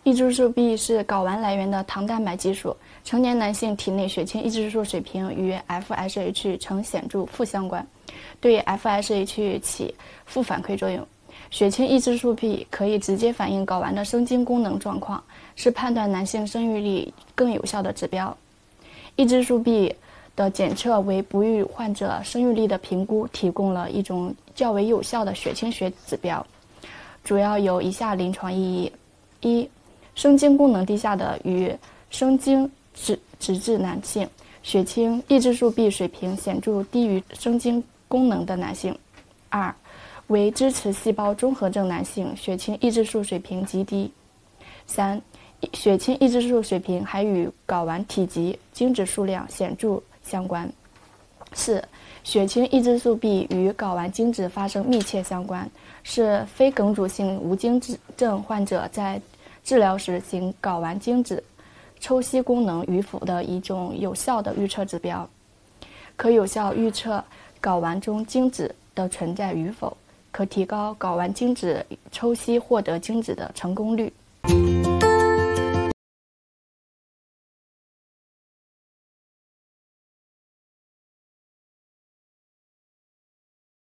抑制素 B 是睾丸来源的糖蛋白激素，成年男性体内血清抑制素水平与 FSH 呈显著负相关，对 FSH 起负反馈作用。血清抑制素 B 可以直接反映睾丸的生精功能状况，是判断男性生育力更有效的指标。抑制素 B 的检测为不育患者生育力的评估提供了一种较为有效的血清学指标，主要有以下临床意义：一、生精功能低下的与生精直至男性，血清抑制素 B 水平显著低于生精功能的男性；二、为支持细胞综合症男性，血清抑制素水平极低；三、血清抑制素水平还与睾丸体积、精子数量显著相关；四、血清抑制素 B 与睾丸精子发生密切相关，是非梗阻性无精症患者在治疗时经睾丸精子抽吸功能与否的一种有效的预测指标，可有效预测睾丸中精子的存在与否，可提高睾丸精子抽吸获得精子的成功率。